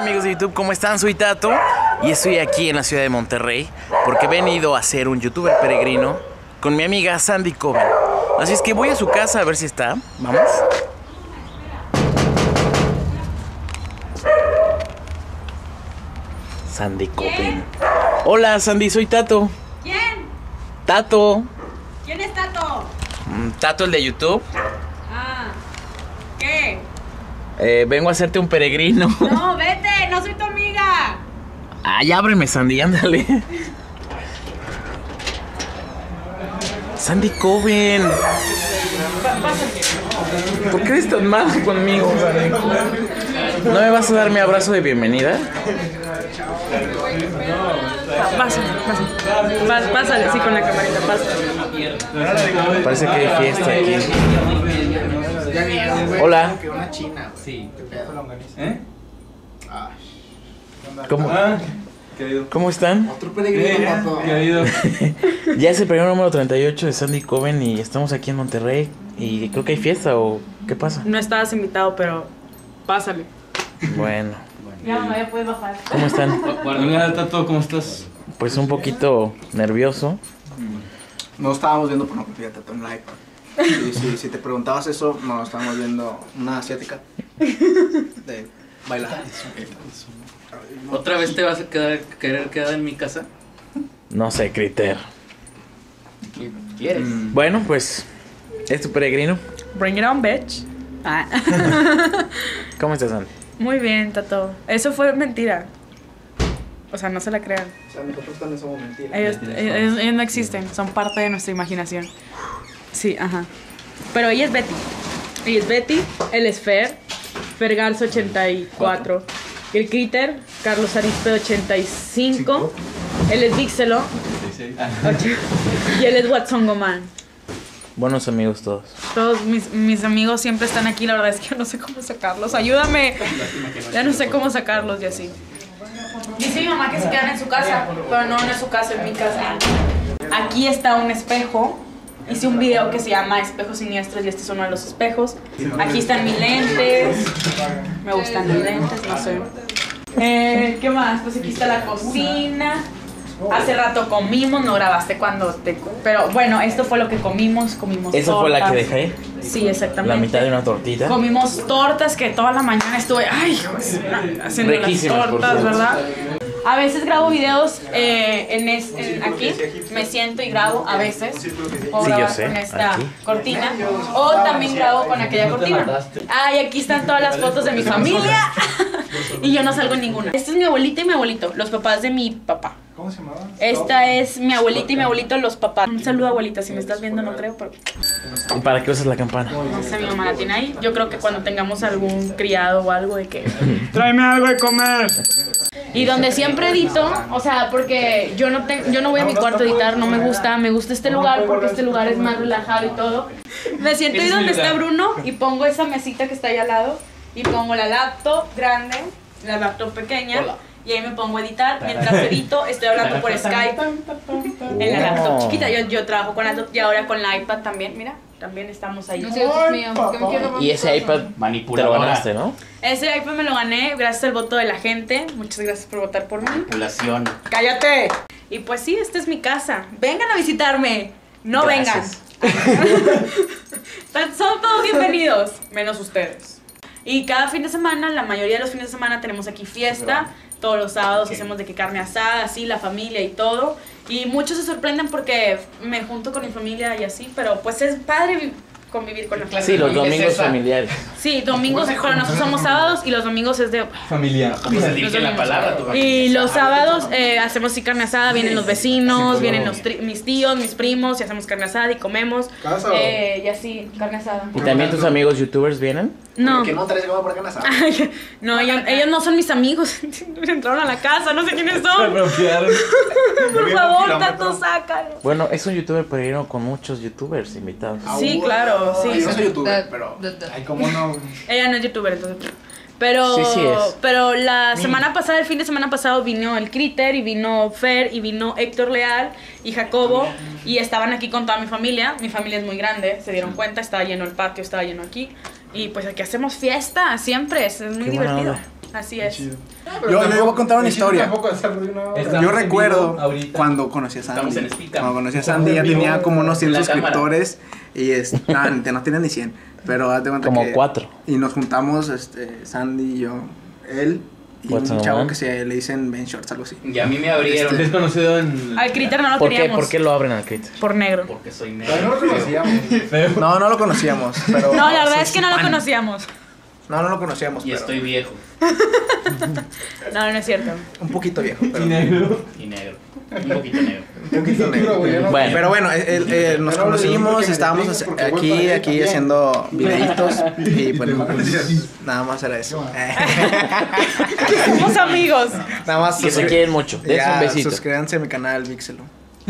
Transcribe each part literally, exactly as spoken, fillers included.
amigos de YouTube, ¿cómo están? Soy Tato y estoy aquí en la ciudad de Monterrey porque he venido a ser un youtuber peregrino con mi amiga Sandy Coven. Así es que voy a su casa a ver si está. Vamos. Sandy Coven. Hola Sandy, soy Tato. ¿Quién? Tato. ¿Quién es Tato? Mm, Tato, el de YouTube. Ah, ¿qué? Eh, vengo a hacerte un peregrino. No, vete, no soy tu amiga. Ay, ábreme, Sandy, ándale. Sandy Coven. ¿Por qué eres tan malo conmigo, Sandy? ¿No me vas a dar mi abrazo de bienvenida? Pásale, pásale. Pásale, sí, con la camarita, pásale. Parece que hay fiesta aquí. Hola. Sí. ¿Eh? ¿Cómo, Ah, ¿Cómo están? Otro peregrino, Tato. ¿qué ha habido? Ya es el peregrino número treinta y ocho de Sandy Coven y estamos aquí en Monterrey. Y creo que hay fiesta o ¿qué pasa? No estabas invitado, pero pásale. Bueno, Ya, mamá, ya puedes bajar. ¿cómo están? Hola, Tato, ¿cómo estás? Pues un poquito nervioso. No estábamos viendo pornografía, Tato, en la iPad. Sí, sí, si te preguntabas eso, no, estábamos viendo una asiática de bailar. ¿Otra vez te vas a quedar, querer quedar en mi casa? No sé, Criter. ¿Qué quieres? Mm. Bueno, pues es tu peregrino. Bring it on, bitch. Ah. ¿Cómo estás, Sandy? Muy bien, Tato. Eso fue mentira. O sea, no se la crean. O sea, nosotros también somos mentiras. Ellos, ellos, ellos no existen, son parte de nuestra imaginación. Sí, ajá. Pero ella es Betty. Ella es Betty, él es Fer, Fer Garza ochenta y cuatro. El Criter, Carlos Arispe ochenta y cinco. Él es Vixelo. ocho. Y él es Watson Goman. Buenos amigos todos. Todos mis, mis amigos siempre están aquí, la verdad es que yo no sé cómo sacarlos. Ayúdame. Ya no sé cómo sacarlos y así. Dice mi mamá que se quedan en su casa, pero no, no es su casa, es mi casa. Aquí está un espejo. Hice un video que se llama Espejos Siniestros y este es uno de los espejos. Aquí están mis lentes. Me gustan mis lentes, no sé. Eh, ¿Qué más? Pues aquí está la cocina. Hace rato comimos, no grabaste cuando te... Pero bueno, esto fue lo que comimos, comimos ¿Esa tortas. fue la que dejé? Sí, exactamente. La mitad de una tortita. Comimos tortas que toda la mañana estuve, ay, pues, haciendo las Riquísimas, por tortas, cierto. ¿verdad? A veces grabo videos eh, en, es, en aquí, me siento y grabo a veces. Puedo Sí, yo grabar sé, con esta aquí. cortina. O también grabo con aquella cortina. Ay, aquí están todas las fotos de mi familia. Y yo no salgo en ninguna. Esta es mi abuelita y mi abuelito, los papás de mi papá. ¿Cómo se llamaba? Esta es mi abuelita y mi abuelito, los papás. Un saludo, abuelita, si me estás viendo, no creo, pero ¿Y para qué usas la campana? no sé, mi mamá la tiene ahí. Yo creo que cuando tengamos algún criado o algo de que tráeme algo de comer. Y donde siempre edito, o sea, porque yo no te, yo no voy a mi cuarto a editar, no me gusta, me gusta este lugar porque este lugar es más relajado y todo. Me siento ahí donde está Bruno y pongo esa mesita que está ahí al lado y pongo la laptop grande, la laptop pequeña. Y ahí me pongo a editar. Mientras edito, estoy hablando por Skype en la laptop chiquita. Yo, yo trabajo con la laptop y ahora con la iPad también. Mira, también estamos ahí. No sé, Dios mío, ¿por qué me quiero Y ese iPad te lo Manipuladora. ganaste, ¿no? Ese iPad me lo gané gracias al voto de la gente. Muchas gracias por votar por mí. Manipulación. ¡Cállate! Y pues sí, esta es mi casa. Vengan a visitarme. No Gracias. vengan. Son todos bienvenidos, menos ustedes. Y cada fin de semana, la mayoría de los fines de semana tenemos aquí fiesta. Todos los sábados hacemos de que carne asada, así, la familia y todo. Y muchos se sorprenden porque me junto con mi familia y así, pero pues es padre vi- convivir con la familia. Sí, los domingos familiares. Sí, domingos, para nosotros somos sábados y los domingos es de... Familiar. ¿Cómo se dice la palabra? tú? Y los sábados eh, hacemos sí carne asada, vienen los vecinos, vienen los tri- mis tíos, mis primos, y hacemos carne asada y comemos. ¿Cada sábado? Eh, y así, carne asada. ¿Y también tus amigos youtubers vienen? No, Que no traes llegado por acá en la sala. Ay, no, ellos, ellos no son mis amigos. Entraron a la casa, no sé quiénes son. Por favor, Tato, sácalo. Bueno, es un youtuber peregrino con muchos youtubers invitados. Sí, claro, sí. Yo no soy youtuber, Da- pero... da- da. Ay, ¿cómo no? Ella no es youtuber, entonces. Pero, Sí, sí es. pero la semana pasada, el fin de semana pasado, vino el Criter y vino Fer y vino Héctor Leal y Jacobo y estaban aquí con toda mi familia. Mi familia es muy grande, se dieron cuenta, estaba lleno el patio, estaba lleno aquí. Y pues aquí hacemos fiesta siempre, es, es muy Qué buena divertido. onda. Así es. Yo, yo voy a contar una historia. Estamos Yo en recuerdo vivo ahorita. cuando conocí a Estamos Sandy. en Spica. Cuando conocí a Estamos Sandy ya en vivo tenía como unos cien en la suscriptores. Y es, no, no tiene ni cien. Pero haz de cuenta Como que- cuatro. Y nos juntamos, este, Sandy y yo, él y What's un up, chavo man? que se le dicen Ben Shorts, algo así. Y a mí me abrieron. Es conocido en. Al Critter no lo ¿Por qué? queríamos. ¿Por qué lo abren al Crit? Por negro. Porque soy negro. No lo conocíamos. No, no lo conocíamos, pero... No, la verdad soy es que no su lo fan. conocíamos. No, no lo conocíamos, Y pero estoy viejo No, no es cierto. un poquito viejo, pero... y negro. Un poquito negro. Un poquito negro. Bueno. Pero bueno, el- el- el- nos Yo no le digo conocimos, que me estábamos detengas hace- porque voy aquí, para allá aquí también. haciendo videitos y pues nada más era eso. Somos amigos. Nada más Que se suscri- quieren mucho. Dense Ya, un besito. suscríbanse a mi canal, Víxelo.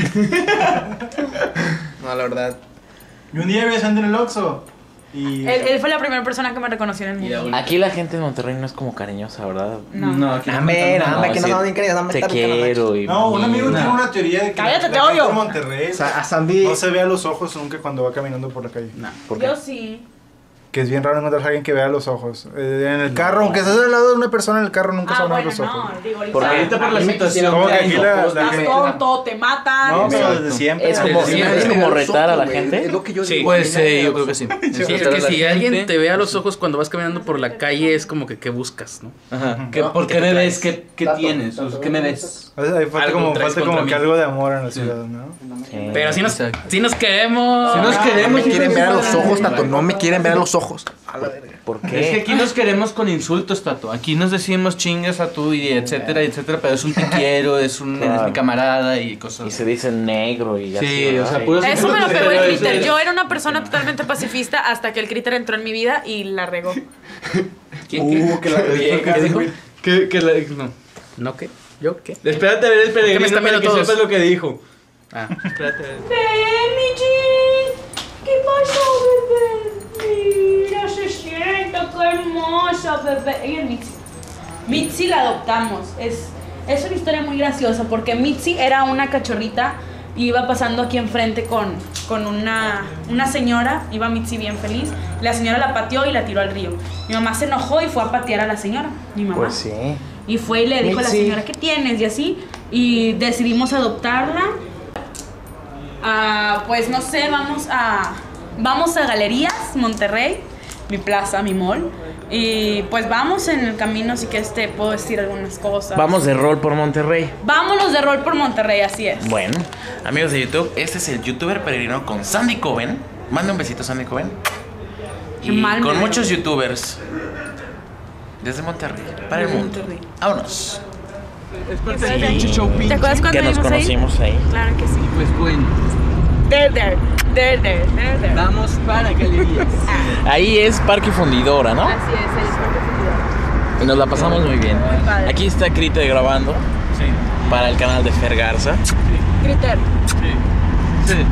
No, la verdad. Y un día vi a Sandy en el Oxxo. Y. Él, él fue la primera persona que me reconoció en el Y mundo. ahora- Aquí la gente de Monterrey no es como cariñosa, ¿verdad? No. No, aquí no. Dame, contamos dame, nada. que no sí. somos bien queridos, dame Te esta rica, quiero y... No, un amigo y- tiene una teoría de que Cállate, la te gente odio. en Monterrey O sea, a Sandy... no se ve a los ojos nunca cuando va caminando por la calle. No. ¿Por qué? Yo sí. Que es bien raro encontrar a alguien que vea los ojos. Eh, en el carro, aunque estés al lado de una persona en el carro, nunca se Ah, van a ver bueno, los ojos. no. Digo, ahorita. Porque Ahorita por la A mí me situación quisieron- Como que que aquí hay. la, la Estás gente. tonto, te matan. No, pero Exacto. desde siempre. Es como, Desde si siempre. es como retar a la gente. Es lo que yo Sí. digo. Pues eh, yo creo que sí. Sí, es que si alguien te ve a los ojos cuando vas caminando por la calle, es como que ¿qué buscas, no? Ajá. ¿Qué- ¿Por qué me ves? ¿Qué, qué tienes? O sea, ¿qué me ves? O sea, ahí falta Algo como, traes falta como contra que mí. algo de amor en la ciudad, ¿no? Sí. Pero si nos, Exacto. si nos queremos. Si nos No queremos, me quieren ver a los ojos, Tato. No me quieren ver a los ojos. A la verga. ¿Por Es que qué? aquí nos queremos con insultos, Tato. Aquí nos decimos chingas a tú y etcétera, etcétera, pero es un te quiero, es un eres Claro. mi camarada y cosas Y así. se dice negro y así. Sí, o sea, ¿verdad? puros Eso me lo insultos, pegó el pero eso Critter. es- Yo era una persona totalmente pacifista hasta que el Critter entró en mi vida y la regó. ¿Quién, quién? Uh, que la Oye, ¿qué dijo? Que, que la- no. ¿No qué? ¿Yo qué? Espérate a ver el peregrino están para viendo que todos? sepas lo que dijo. Ah. Espérate a ver. Michi, ¿qué pasó, bebé? Mira, se sienta, qué hermosa, bebé. Ella es Mitzi. Mitzi la adoptamos. Es, es una historia muy graciosa porque Mitzi era una cachorrita y iba pasando aquí enfrente con, con una, una señora. Iba Mitzi bien feliz. La señora la pateó y la tiró al río. Mi mamá se enojó y fue a patear a la señora. Mi mamá. Pues sí. Y fue y le dijo a la Mitzi. señora, ¿qué tienes? Y así. Y decidimos adoptarla. Ah, pues no sé, vamos a. Vamos a Galerías, Monterrey, mi plaza, mi mall. Y pues vamos en el camino, así que este puedo decir algunas cosas. Vamos de rol por Monterrey. Vámonos de rol por Monterrey, así es. Bueno, amigos de YouTube, este es el youtuber peregrino con Sandy Coven. Manda un besito, Sandy Coven. Qué Y mal me con veo. muchos youtubers desde Monterrey, para el Desde mundo. Monterrey. Vámonos. Es parte del pinche show ¿Te pinche. acuerdas cuando Que nos íbamos ahí? conocimos ahí. Claro que sí. Pues bueno, There, there, there, there, there, there. vamos para Galerías. Ahí es Parque Fundidora, ¿no? Así es, el Parque Fundidora. Y nos la pasamos muy bien. Muy padre. Aquí está Crita grabando Sí, para el canal de Fer Garza. Critter. sí. Sí.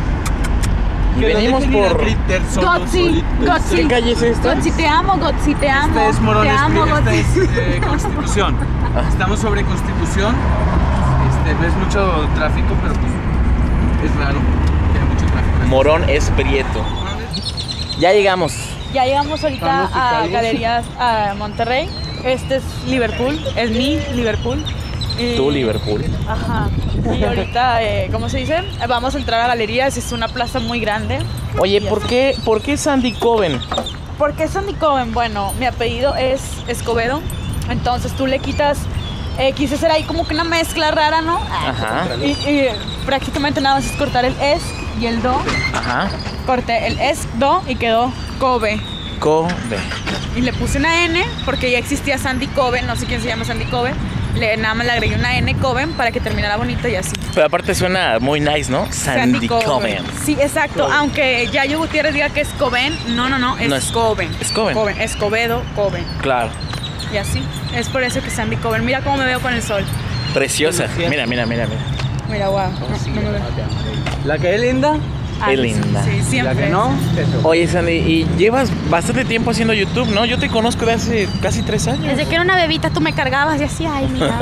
Y Que no venimos dejen ir a por... Critter solo, Gotzi, solitos. Gotzi. ¿Qué calle es esta? Gotzi, te amo, Gotzi, te amo. Esta es te Morones, amo, esta Gotzi. es eh, Constitución. Estamos sobre Constitución. Este, ves mucho tráfico, pero pues es raro que haya mucho tráfico. Morón es Prieto. Ya llegamos. Ya llegamos ahorita Estamos a ubicados. Galerías a Monterrey. Este es Liverpool, es mi Liverpool. Y- Tú, Liverpool. Ajá. Y ahorita, eh, ¿cómo se dice? Vamos a entrar a Galerías, es una plaza muy grande. Oye, ¿por qué, ¿por qué Sandy Coven? ¿Por qué Sandy Coven? Bueno, mi apellido es Escobedo, entonces tú le quitas, eh, quise hacer ahí como que una mezcla rara, ¿no? Ajá, Y, y prácticamente nada más es cortar el es y el do. ajá. Corté el es, do y quedó Kobe. Coven. Y le puse una N porque ya existía Sandy Coven, no sé quién se llama Sandy Coven. Le, nada más le agregué una N Coven para que terminara bonito y así. Pero aparte suena muy nice, ¿no? Sandy Coven. Sí, exacto. Aunque Yayo Gutiérrez diga que es Coven, no, no, no, es, No es- Coven. es Coven. Coven, Escobedo, Coven. Claro. Y así. Es por eso que Sandy Coven. Mira cómo me veo con el sol. Preciosa. Mira, mira, mira, mira. Mira, guau. No, no me veo. La que es linda, Ah, Qué sí, linda. Sí, la siempre. que no, eso. Oye, Sandy, y llevas bastante tiempo haciendo YouTube, ¿no? Yo te conozco de hace casi tres años. Desde que era una bebita tú me cargabas y así, ay, mira.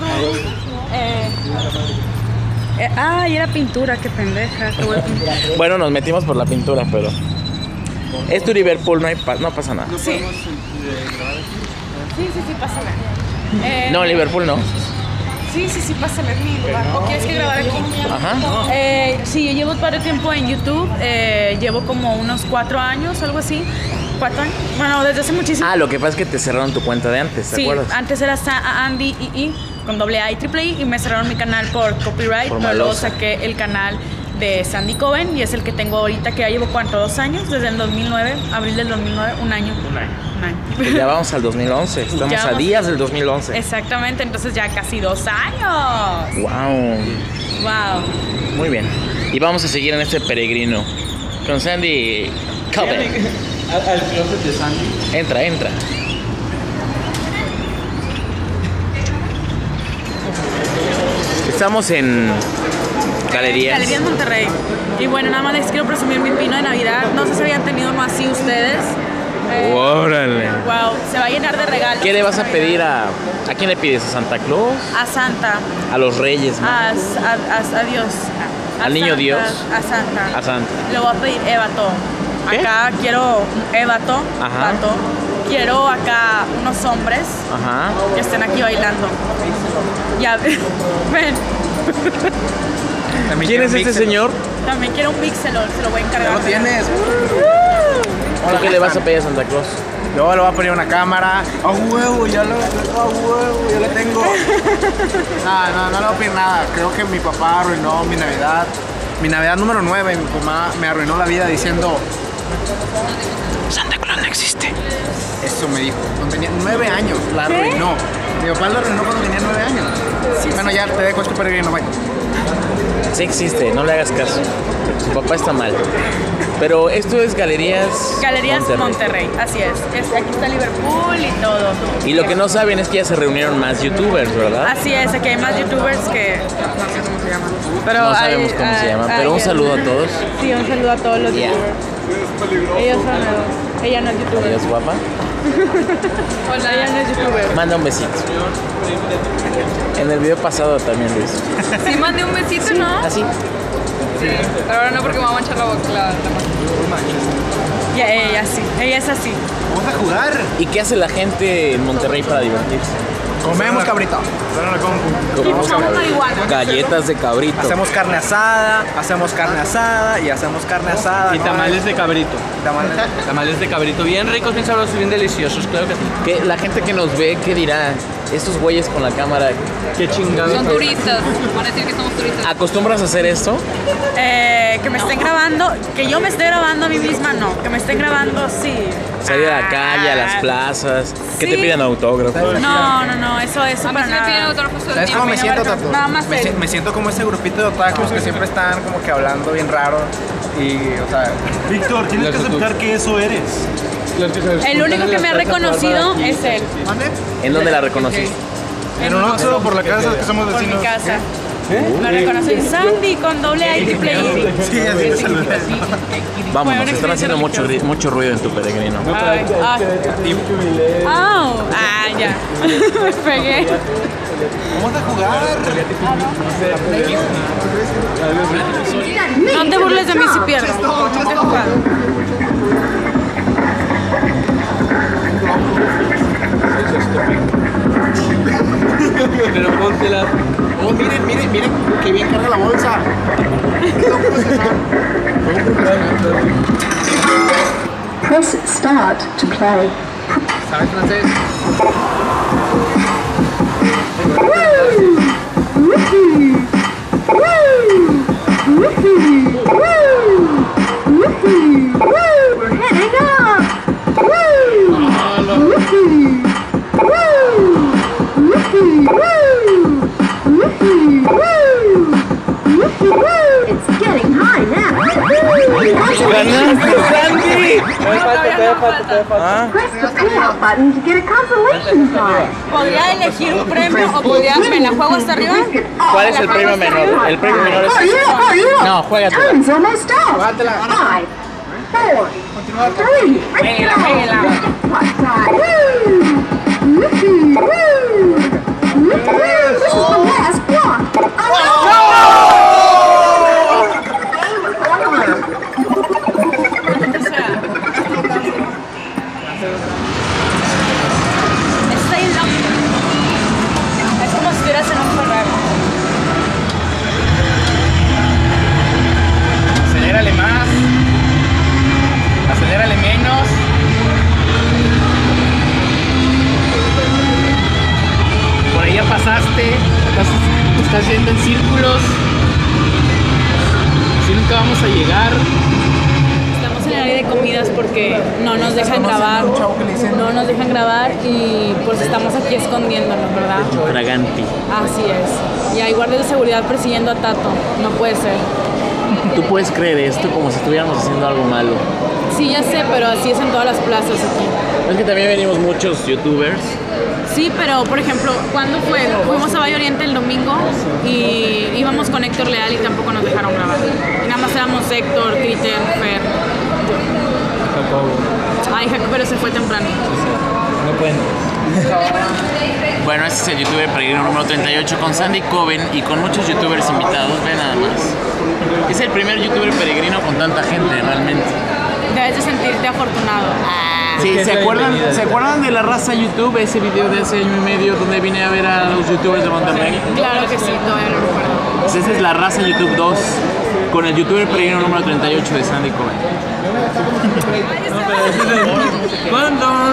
eh, eh, ay, era pintura, qué pendeja. Qué buena pintura. Bueno, nos metimos por la pintura, pero... Es tu Liverpool, no, hay pa- no pasa nada. ¿No Sí. podemos eh, grabar aquí? Sí, sí, sí, pásala. Eh, No, Liverpool no. Sí, sí, sí, pásala, es mi lugar. ¿O quieres que grabar aquí? Ajá. Eh, sí, yo llevo varios tiempo en YouTube. Eh, llevo como unos cuatro años, algo así. ¿Cuatro años? Bueno, desde hace muchísimo. Ah, lo que pasa es que te cerraron tu cuenta de antes, ¿te Sí, acuerdas? antes era Sa- Andy I I con doble A y triple I y me cerraron mi canal por copyright, Por pero luego malosa. saqué el canal de Sandy Coven y es el que tengo ahorita, que ya llevo cuánto, dos años, desde el dos mil nueve, abril del dos mil nueve, un año. Un año. Un año. Pues ya vamos al dos mil once, estamos Ya a vamos- días del dos mil once. Exactamente, entonces ya casi dos años. Wow, Wow. muy bien. Y vamos a seguir en este peregrino con Sandy Coven. Al, al closet de Sandy. Entra, entra. Estamos en Galerías. Galerías Monterrey. Y bueno, nada más les quiero presumir mi pino de Navidad. No sé si habían tenido uno así ustedes. Eh, Órale. wow, se va a llenar de regalos. ¿Qué le vas a esta pedir Navidad. a... ¿A quién le pides? ¿A Santa Claus? A Santa. ¿A los Reyes? ¿no? A, a, a- a Dios. A ¿Al niño Santa, Dios? A Santa. A Santa. Le voy a pedir Evato. ¿Qué? Acá quiero un Evato. Ajá. Vato. Quiero acá unos hombres Ajá. que estén aquí bailando. Ya, ven. ¿Quién es este señor? También quiero un Mixelor, se lo voy a encargar. Ya lo tienes. ¿Tú qué le vas a pedir a Santa Claus? Yo le voy a poner una cámara. A huevo, ya lo, a huevo, ya lo tengo. No, no, no le voy a pedir nada. Creo que mi papá arruinó mi Navidad. Mi Navidad número nueve, mi mamá me arruinó la vida diciendo, Santa Claus no existe. eso me dijo. Cuando tenía nueve años, la arruinó. Mi papá la arruinó cuando tenía nueve años. Bueno, ya te dejo este peregrino, bye. Sí existe, no le hagas caso. Su papá está mal. Pero esto es Galerías Galerías Monterrey. Así es. Es- Aquí está Liverpool y todo. Y lo que no saben es que ya se reunieron más youtubers, ¿verdad? Así es, aquí hay más youtubers que no sé cómo se llaman. Pero No hay- sabemos cómo se hay- llaman, hay- pero un saludo a todos. Sí, un saludo a todos los Yeah. youtubers. Ellos son los- Ella no es youtuber. Adiós, guapa. Hola. Ella no es youtuber. Manda un besito. En el video pasado también lo hizo. Sí, mandé un besito, ¿no? Así. Pero ahora no, porque me va a manchar la boca. La, la Ya, ella sí. Ella es así. Vamos a jugar. ¿Y qué hace la gente en Monterrey para divertirse? Comemos cabrito. Comemos Usamos marihuana. galletas de cabrito. Hacemos carne asada, hacemos carne asada y hacemos carne asada. Y ¿no? tamales de cabrito. Tamales. Tamales de cabrito bien ricos, bien sabrosos, bien deliciosos, claro que sí. Que la gente que nos ve, ¿qué dirá? Estos güeyes con la cámara. Qué chingados. Son turistas. Van a decir que somos turistas. ¿Acostumbras a hacer esto? Eh, que me estén grabando, que yo me esté grabando a mí misma, no. Que me estén grabando, sí. Salir a la calle, a las plazas, que te Sí. pidan autógrafos. No, no, no, eso, eso A mí para sí me piden nada. autógrafos todo el ¿Sabes tiempo. cómo me siento, Tato? Nada más me, él. si- me siento como ese grupito de otakus que siempre están como que hablando bien raro. Y, o sea, Víctor, tienes Los que aceptar youtubers. que eso eres. Los que se El disfrutan único en que las me ha plazas reconocido bárbaras y- es él. ¿En dónde la reconociste? En un Oxxo por la casa que somos Por mi vecinos. casa. Me reconocí Sandy con doble A y triple I. sí, así saludé. Vámonos, Fue una están haciendo mucho, experiencia ri- mucho ruido en tu peregrino. Ay, ay. Au. Ah, ya. Me pegué. Vamos a jugar. No te burles de mí si pierdo. No te he jugado. Pero póntela. Oh, miren, miren, miren, que bien carga la bolsa. Press start to play. ¿Sabes francés? We're heading up. Woo! Woohoo! Woo! Woohoo! Woo! Woohoo! Woo! Woohoo! It's getting high now. ¡Ganaste, Sandy! ¿Ah? Press the payout button to get a consolation prize. ¿Podría elegir un premio o podría me la juego hasta arriba? ¿Cuál es el premio menor? El premio menor es... Oh, yeah, oh, yeah. No, juégatela. Time's almost up. Five, four, three. Pégala, pégala. What's that? Woo! Woohoo! Woo! Woohoo! This is the last block. Oh! haciendo en círculos. Así nunca vamos a llegar. Estamos en el área de comidas porque no nos dejan grabar. No nos dejan grabar y pues estamos aquí escondiéndonos, ¿verdad? Fraganti. Así es. Y hay guardias de seguridad persiguiendo a Tato. No puede ser. Tú puedes creer esto como si estuviéramos haciendo algo malo. Sí, ya sé, pero así es en todas las plazas aquí. Es que también venimos muchos youtubers. Sí, pero por ejemplo, ¿cuándo fue? Fuimos a Valle Oriente el domingo y íbamos con Héctor Leal y tampoco nos dejaron grabar. Y nada más éramos Héctor, Cristian, Fer. Ay, Jacob, pero se fue temprano. No pueden. Bueno, este es el youtuber peregrino número treinta y ocho con Sandy Coven y con muchos youtubers invitados. Ve nada más. Es el primer youtuber peregrino con tanta gente, realmente. Debes de sentirte afortunado. Sí, ¿se acuerdan, ¿se acuerdan de La Raza YouTube? Ese video de hace año y medio donde vine a ver a los youtubers de Monterrey. Claro que sí, todavía lo recuerdo. Pues esa es La Raza YouTube dos con el youtuber peregrino número treinta y ocho de Sandy Coven. ¿Cuándo?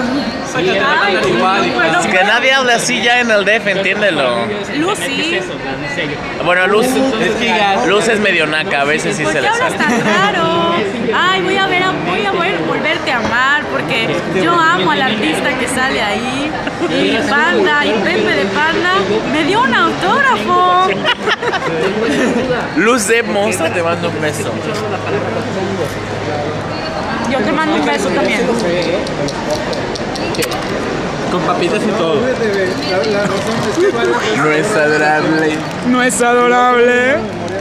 Que nadie hable así ya en el D F, entiéndelo. Lucy. Bueno, Luz, Luz es medio naca, a veces sí ¿Por se qué le hablas sale. tan raro? Ay, voy a ver, a- voy a ver, volverte a amar porque yo amo al artista que sale ahí. Y Panda, y Pepe de Panda me dio un autógrafo. Luz de Monster te mando un beso. Yo te mando un beso también. Con papitas y todo. No es adorable. No es adorable.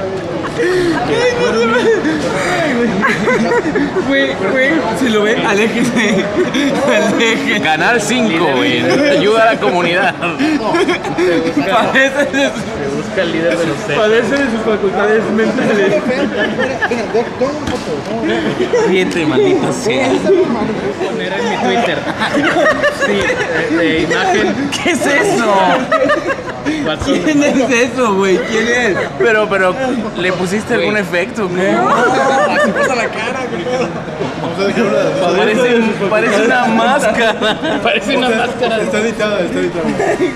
Güey, güey, si lo ven, aléjense. Aléjense. Canal cinco, güey. Ayuda a la comunidad. Padece de sus, Busca el líder de los padece de sus facultades mentales. Siente, maldita sea. Poner en mi Twitter. Sí, de, de imagen. ¿Qué es eso? ¿Quién es eso, güey? ¿Quién es? Pero, pero, ¿le pusiste algún efecto? ¿Qué? Así pasa la cara, güey. Parece, parece una máscara. Parece una máscara. Está editado, está editado.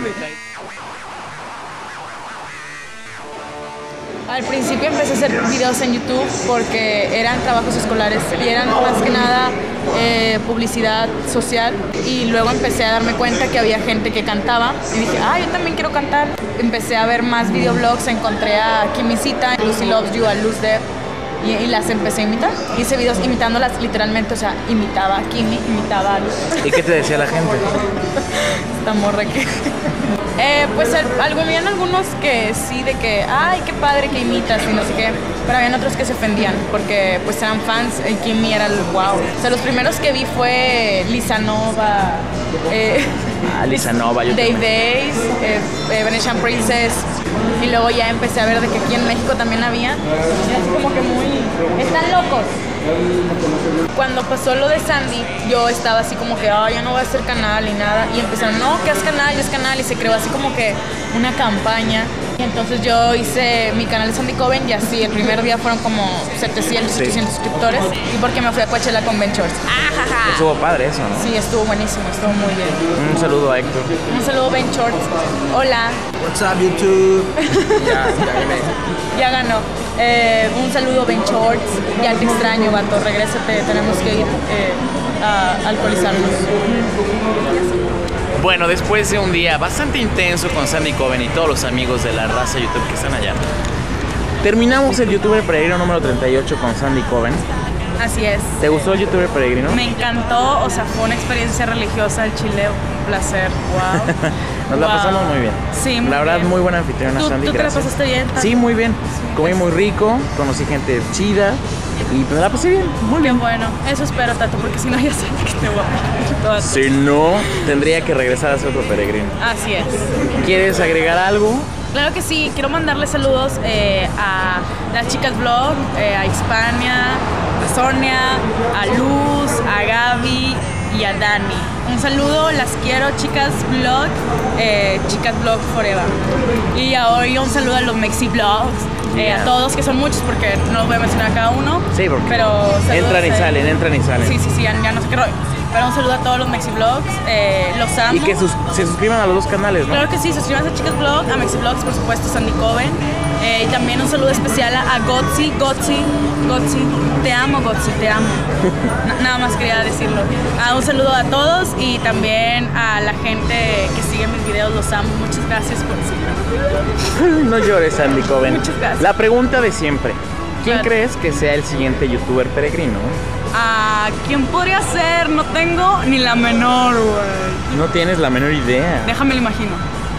Al principio empecé a hacer videos en YouTube porque eran trabajos escolares y eran más que nada eh, publicidad social, y luego empecé a darme cuenta que había gente que cantaba y dije, ah, yo también quiero cantar. Empecé a ver más videoblogs, encontré a Kimisita, Lucy Loves You, a Luz Dev, y, y las empecé a imitar. Hice videos imitándolas literalmente, o sea, imitaba a Kimi, imitaba a Luz. ¿Y qué te decía la gente? Esta morra que... Eh, pues al- algo- habían algunos que sí, de que, ay, qué padre que imitas y no sé qué, pero habían otros que se ofendían porque pues eran fans y Kimi era el wow. O sea, los primeros que vi fue Lisa Nova, eh, Ah, Lisa Nova, yo Dave también. Days, eh, eh, Venetian Princess, y luego ya empecé a ver de que aquí en México también había, y así como que muy... ¡Están locos! Cuando pasó lo de Sandy, yo estaba así como que, ah, ya no voy a hacer canal y nada. Y empezaron, no, que haz canal, ya es canal. Y se creó así como que una campaña. Y entonces yo hice mi canal de Sandy Coven y así, el primer día fueron como setecientos, Sí. ochocientos suscriptores. Y porque me fui a Coachella con Ben Shorts. ¡Ah, Estuvo padre eso, ¿no? Sí, estuvo buenísimo, estuvo muy bien. Un saludo a Héctor. Un saludo, Ben Shorts. Hola. What's up, YouTube? Ya ganó. Eh, un saludo, Ben Shorts. Ya te extraño, vato. Regrésate, tenemos que ir eh, a alcoholizarnos. Bueno, después de un día bastante intenso con Sandy Coven y todos los amigos de La Raza YouTube que están allá, terminamos el youtuber peregrino número treinta y ocho con Sandy Coven. Así es. ¿Te gustó el youtuber peregrino? Me encantó, o sea, fue una experiencia religiosa el Chile, un placer, wow. Nos la Wow. pasamos muy bien. Sí, muy La verdad, bien. muy buena anfitriona, ¿Tú, Sandy. tú te la gracias. pasaste bien? Sí, muy bien. Comí muy rico, conocí gente chida y me la pasé bien, muy Qué bien. bueno, eso espero, Tato, porque si no ya sabes que te voy a matar. Si no, tendría que regresar a ser otro peregrino. Así es. ¿Quieres agregar algo? Claro que sí, quiero mandarle saludos eh, a las chicas blog, eh, a Hispania, a Sonia, a Luz, a Gaby y a Dani. Un saludo, las quiero, chicas blog, eh, chicas blog forever. Y ahora un saludo a los Mexi Blogs, eh, Yeah. a todos, que son muchos porque no los voy a mencionar a cada uno. Sí, porque pero saludos entran y a- salen, entran y salen. Sí, sí, sí, ya, ya no sé qué rollo. Pero un saludo a todos los Mexivlogs, eh, los amo. Y que sus- se suscriban a los dos canales, ¿no? Claro que sí, suscríbanse a Chicas Vlog, a Mexivlogs, por supuesto, Sandy Coven. Eh, y también un saludo especial a, a Gotzi, Gotzi, Gotzi. Te amo, Gotzi, te amo. Na- nada más quería decirlo. Ah, un saludo a todos y también a la gente que sigue mis videos, los amo. Muchas gracias por seguirme. No llores, Sandy Coven. Muchas gracias. La pregunta de siempre. ¿Quién Claro. crees que sea el siguiente youtuber peregrino? ¿A quién podría ser? No tengo ni la menor, güey. No tienes la menor idea. Déjame lo imagino.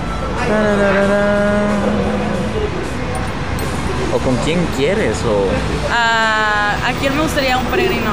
¿O con quién quieres? O... ¿A, ¿A quién me gustaría un peregrino?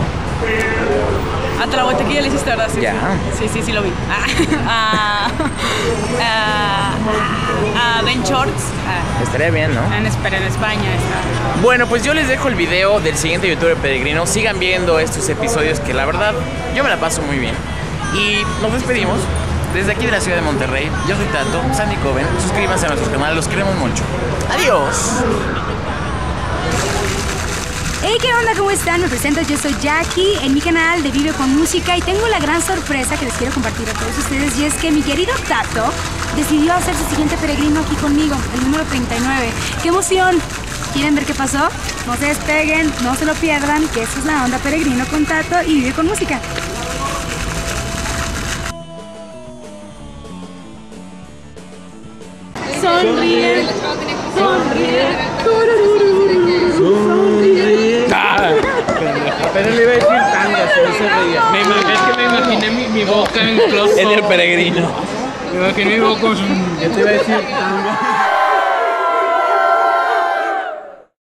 A Tlahuetequilla le hiciste, ¿verdad? Sí, Ya. sí, sí, sí, sí lo vi. Ah, a, a, a Ben Shorts. Ah, Estaría bien, ¿no? en, Espa- en España está. Bueno, pues yo les dejo el video del siguiente youtuber peregrino. Sigan viendo estos episodios que la verdad yo me la paso muy bien. Y nos despedimos desde aquí de la ciudad de Monterrey. Yo soy Tato, Sandy Coven. Suscríbanse a nuestro canal, los queremos mucho. Adiós. Hey, ¿qué onda? ¿Cómo están? Me presento, yo soy Jackie en mi canal de Vive con Música y tengo la gran sorpresa que les quiero compartir a todos ustedes y es que mi querido Tato decidió hacer su siguiente peregrino aquí conmigo, el número treinta y nueve. ¡Qué emoción! ¿Quieren ver qué pasó? No se despeguen, no se lo pierdan, que esta es la onda peregrino con Tato y Vive con Música. Sonríe, sonríe. Pero le iba a decir tanga, si no se reía. Me imag- es que me imaginé mi, mi boca en close. En el peregrino. Me imaginé mi boca con su... Yo te iba a decir tanga.